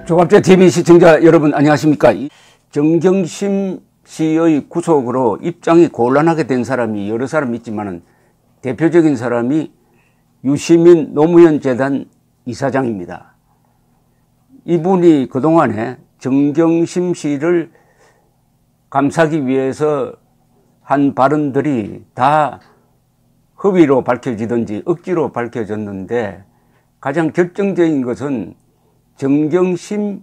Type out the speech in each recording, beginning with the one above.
조갑제 TV 시청자 여러분 안녕하십니까? 정경심 씨의 구속으로 입장이 곤란하게 된 사람이 여러 사람 있지만은 대표적인 사람이 유시민 노무현 재단 이사장입니다. 이분이 그동안에 정경심 씨를 감싸기 위해서 한 발언들이 다 허위로 밝혀지든지 억지로 밝혀졌는데 가장 결정적인 것은 정경심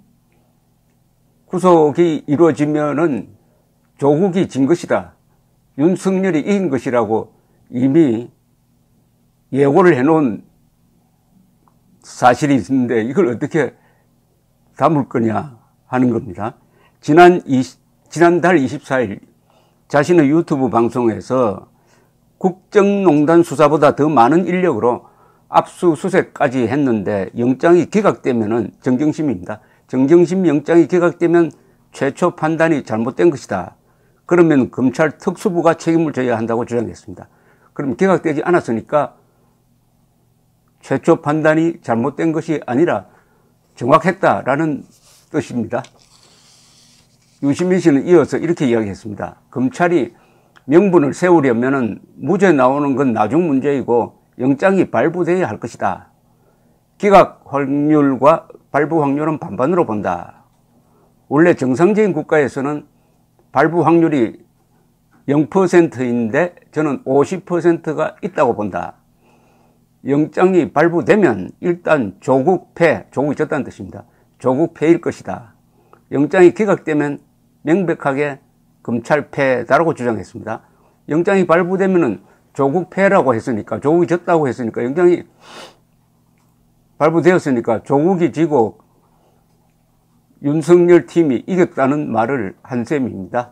구속이 이루어지면은 조국이 진 것이다. 윤석열이 이긴 것이라고 이미 예고를 해놓은 사실이 있는데 이걸 어떻게 담을 거냐 하는 겁니다. 지난달 24일 자신의 유튜브 방송에서 국정농단 수사보다 더 많은 인력으로 압수수색까지 했는데 영장이 기각되면은 정경심입니다. 정경심 영장이 기각되면 최초 판단이 잘못된 것이다. 그러면 검찰 특수부가 책임을 져야 한다고 주장했습니다. 그럼 기각되지 않았으니까 최초 판단이 잘못된 것이 아니라 정확했다라는 뜻입니다. 유시민 씨는 이어서 이렇게 이야기했습니다. 검찰이 명분을 세우려면은 무죄 나오는 건 나중 문제이고 영장이 발부돼야 할 것이다. 기각 확률과 발부 확률은 반반으로 본다. 원래 정상적인 국가에서는 발부 확률이 0%인데 저는 50%가 있다고 본다. 영장이 발부되면 일단 조국 패, 조국이 졌다는 뜻입니다. 조국 패일 것이다. 영장이 기각되면 명백하게 검찰 패다라고 주장했습니다. 영장이 발부되면은 조국 패라고 했으니까, 조국이 졌다고 했으니까, 영장이 발부되었으니까 조국이 지고 윤석열 팀이 이겼다는 말을 한 셈입니다.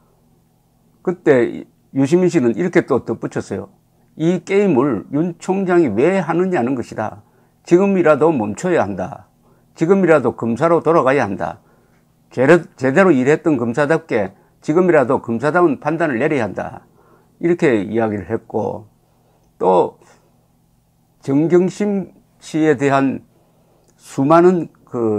그때 유시민 씨는 이렇게 또 덧붙였어요. 이 게임을 윤 총장이 왜 하느냐는 것이다. 지금이라도 멈춰야 한다. 지금이라도 검사로 돌아가야 한다. 제대로 일했던 검사답게 지금이라도 검사다운 판단을 내려야 한다. 이렇게 이야기를 했고, 또 정경심 씨에 대한 수많은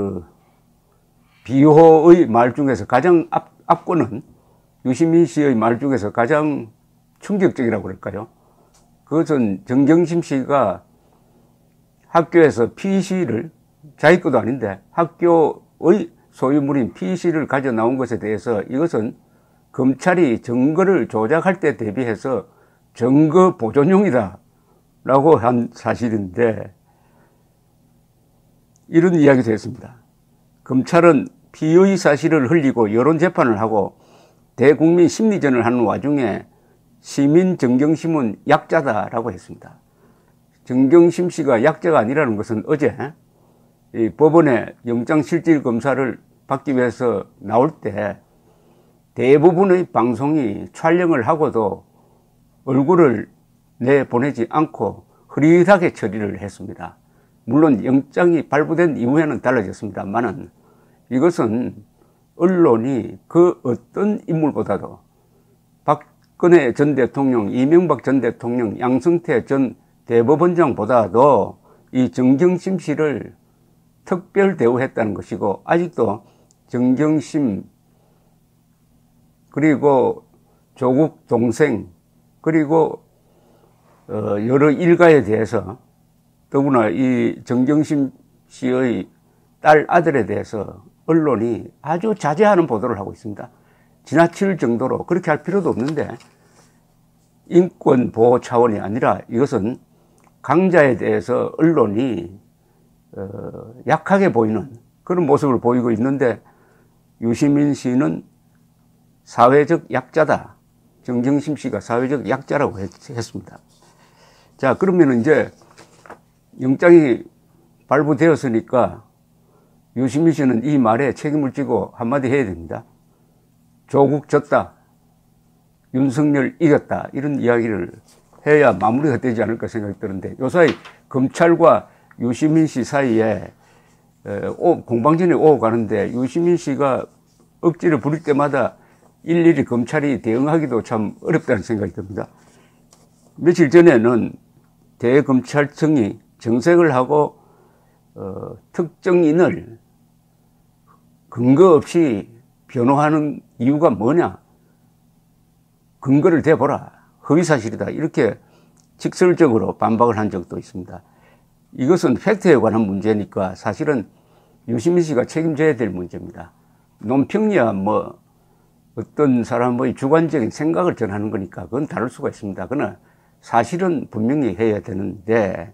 비호의 말 중에서 가장 앞권은 유시민 씨의 말 중에서 가장 충격적이라고 그럴까요? 그것은 정경심 씨가 학교에서 PC를, 자기 것도 아닌데 학교의 소유물인 PC를 가져 나온 것에 대해서 이것은 검찰이 증거를 조작할 때 대비해서 증거 보존용이다 라고 한 사실인데, 이런 이야기도 했습니다. 검찰은 피의 사실을 흘리고 여론재판을 하고 대국민 심리전을 하는 와중에 시민 정경심은 약자다라고 했습니다. 정경심 씨가 약자가 아니라는 것은 어제 이 법원에 영장실질검사를 받기 위해서 나올 때 대부분의 방송이 촬영을 하고도 얼굴을 내보내지 않고 흐릿하게 처리를 했습니다. 물론 영장이 발부된 이후에는 달라졌습니다만은 이것은 언론이 그 어떤 인물보다도 박근혜 전 대통령, 이명박 전 대통령, 양승태 전 대법원장보다도 이 정경심 씨를 특별 대우했다는 것이고, 아직도 정경심 그리고 조국 동생 그리고 여러 일가에 대해서, 더구나 이 정경심 씨의 딸 아들에 대해서 언론이 아주 자제하는 보도를 하고 있습니다. 지나칠 정도로 그렇게 할 필요도 없는데, 인권 보호 차원이 아니라 이것은 강자에 대해서 언론이 약하게 보이는 그런 모습을 보이고 있는데, 유시민 씨는 사회적 약자다. 정경심 씨가 사회적 약자라고 했습니다. 자, 그러면 이제 영장이 발부되었으니까 유시민 씨는 이 말에 책임을 지고 한마디 해야 됩니다. 조국 졌다. 윤석열 이겼다. 이런 이야기를 해야 마무리가 되지 않을까 생각이 드는데, 요사이 검찰과 유시민 씨 사이에 공방전이 오고 가는데, 유시민 씨가 억지를 부릴 때마다 일일이 검찰이 대응하기도 참 어렵다는 생각이 듭니다. 며칠 전에는 대검찰청이 정색을 하고 특정인을 근거 없이 변호하는 이유가 뭐냐? 근거를 대보라. 허위사실이다. 이렇게 직설적으로 반박을 한 적도 있습니다. 이것은 팩트에 관한 문제니까 사실은 유시민 씨가 책임져야 될 문제입니다. 논평이야 뭐 어떤 사람의 주관적인 생각을 전하는 거니까 그건 다를 수가 있습니다. 그러나 사실은 분명히 해야 되는데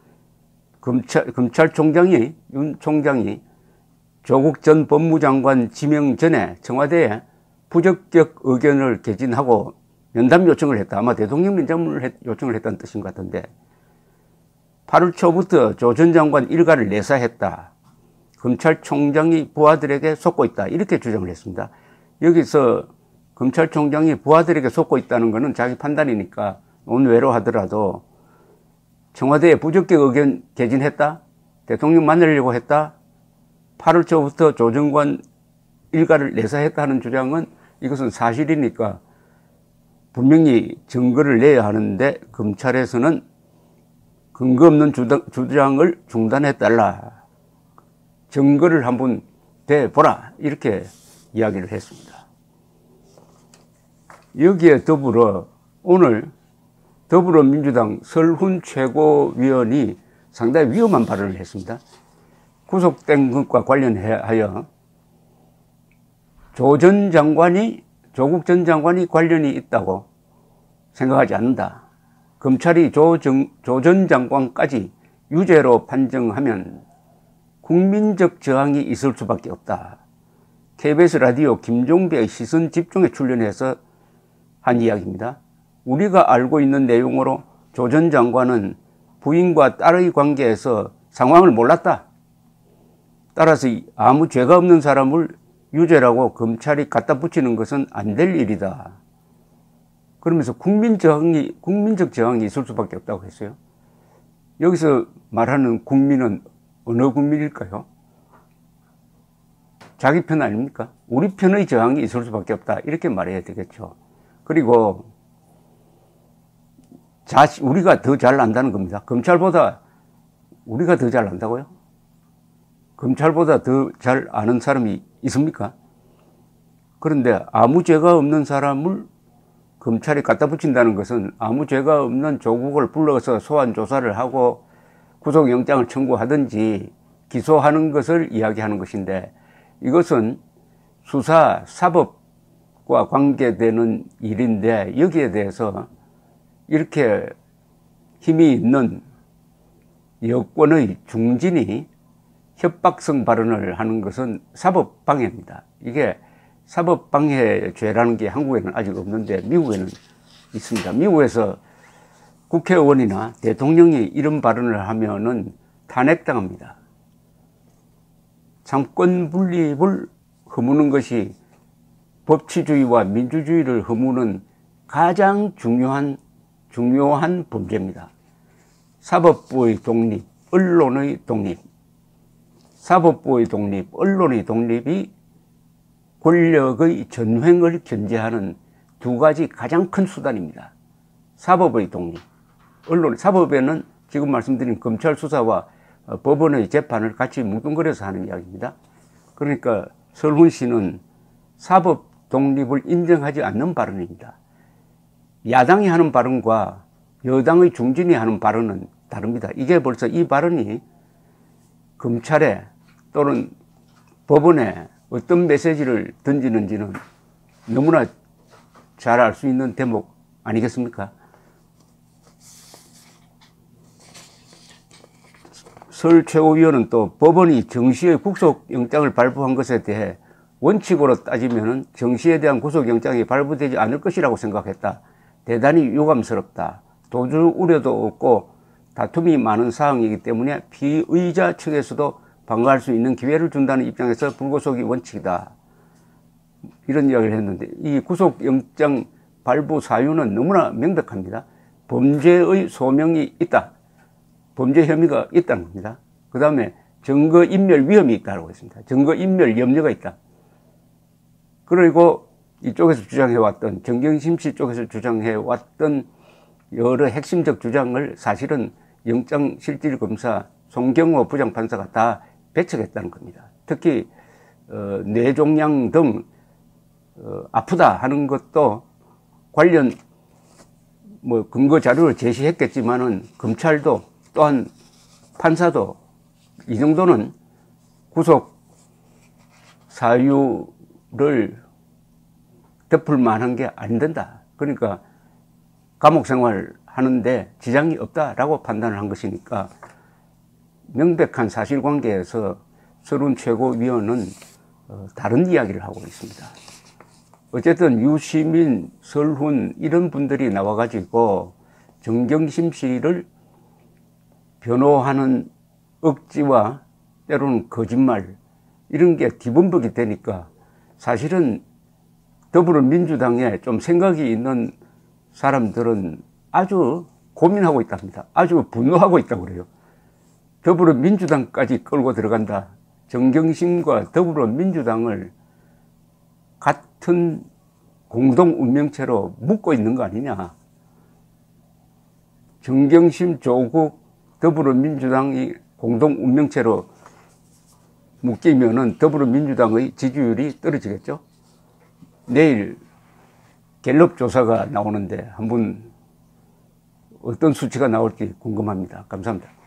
검찰총장이 윤 총장이 조국 전 법무장관 지명 전에 청와대에 부적격 의견을 개진하고 면담 요청을 했다. 아마 대통령 면담을 요청을 했다는 뜻인 것 같은데 8월 초부터 조 전 장관 일가를 내사했다. 검찰총장이 부하들에게 속고 있다. 이렇게 주장을 했습니다. 여기서 검찰총장이 부하들에게 속고 있다는 것은 자기 판단이니까 논외로 하더라도 청와대에 부적격 의견 개진했다. 대통령 만나려고 했다. 8월 초부터 조 장관 일가를 내사했다는 주장은 이것은 사실이니까 분명히 증거를 내야 하는데 검찰에서는 근거 없는 주장을 중단해달라. 증거를 한번 대보라. 이렇게 이야기를 했습니다. 여기에 더불어 오늘 더불어민주당 설훈 최고위원이 상당히 위험한 발언을 했습니다. 구속된 것과 관련하여 조국 전 장관이 관련이 있다고 생각하지 않는다. 검찰이 조 전 장관까지 유죄로 판정하면 국민적 저항이 있을 수밖에 없다. KBS 라디오 김종배의 시선 집중에 출연해서 한 이야기입니다. 우리가 알고 있는 내용으로 조 전 장관은 부인과 딸의 관계에서 상황을 몰랐다. 따라서 아무 죄가 없는 사람을 유죄라고 검찰이 갖다 붙이는 것은 안 될 일이다. 그러면서 국민적 저항이 있을 수밖에 없다고 했어요. 여기서 말하는 국민은 어느 국민일까요? 자기 편 아닙니까? 우리 편의 저항이 있을 수밖에 없다. 이렇게 말해야 되겠죠. 그리고 우리가 더 잘 안다는 겁니다. 검찰보다 우리가 더 잘 안다고요? 검찰보다 더 잘 아는 사람이 있습니까? 그런데 아무 죄가 없는 사람을 검찰이 갖다 붙인다는 것은 아무 죄가 없는 조국을 불러서 소환 조사를 하고 구속영장을 청구하든지 기소하는 것을 이야기하는 것인데 이것은 수사, 사법과 관계되는 일인데 여기에 대해서 이렇게 힘이 있는 여권의 중진이 협박성 발언을 하는 것은 사법방해입니다. 이게 사법방해죄라는 게 한국에는 아직 없는데 미국에는 있습니다. 미국에서 국회의원이나 대통령이 이런 발언을 하면은 탄핵당합니다. 삼권 분립을 허무는 것이 법치주의와 민주주의를 허무는 가장 중요한 범죄입니다. 사법부의 독립, 언론의 독립, 사법부의 독립, 언론의 독립이 권력의 전횡을 견제하는 두 가지 가장 큰 수단입니다. 사법의 독립, 사법에는 지금 말씀드린 검찰 수사와 법원의 재판을 같이 뭉뚱그려서 하는 이야기입니다. 그러니까 설훈 씨는 사법 독립을 인정하지 않는 발언입니다. 야당이 하는 발언과 여당의 중진이 하는 발언은 다릅니다. 이게 벌써 이 발언이 검찰에 또는 법원에 어떤 메시지를 던지는지는 너무나 잘 알 수 있는 대목 아니겠습니까? 설 최고위원은 또 법원이 정시의 구속영장을 발부한 것에 대해 원칙으로 따지면 정시에 대한 구속영장이 발부되지 않을 것이라고 생각했다. 대단히 유감스럽다. 도주 우려도 없고 다툼이 많은 사항이기 때문에 피의자 측에서도 방어할 수 있는 기회를 준다는 입장에서 불구속이 원칙이다. 이런 이야기를 했는데 이 구속영장 발부 사유는 너무나 명백합니다. 범죄의 소명이 있다. 범죄 혐의가 있다는 겁니다. 그 다음에 증거인멸 위험이 있다고 했습니다. 증거인멸 염려가 있다. 그리고 이쪽에서 주장해왔던 정경심 씨 쪽에서 주장해왔던 여러 핵심적 주장을 사실은 영장실질검사 송경호 부장판사가 다 배척했다는 겁니다. 특히 뇌종양 등 아프다 하는 것도 관련 뭐 근거 자료를 제시했겠지만은 검찰도 또한 판사도 이 정도는 구속 사유를 덮을 만한 게 안 된다. 그러니까 감옥 생활 하는데 지장이 없다라고 판단을 한 것이니까 명백한 사실관계에서 서른 최고위원은 다른 이야기를 하고 있습니다. 어쨌든 유시민, 설훈 이런 분들이 나와가지고 정경심 씨를 변호하는 억지와 때로는 거짓말 이런 게 뒤범벅이 되니까 사실은 더불어민주당에 좀 생각이 있는 사람들은 아주 고민하고 있답니다. 아주 분노하고 있다고 그래요. 더불어민주당까지 끌고 들어간다. 정경심과 더불어민주당을 같은 공동 운명체로 묶고 있는 거 아니냐. 정경심, 조국, 더불어민주당이 공동 운명체로 묶이면은 더불어민주당의 지지율이 떨어지겠죠. 내일 갤럽 조사가 나오는데 한번 어떤 수치가 나올지 궁금합니다. 감사합니다.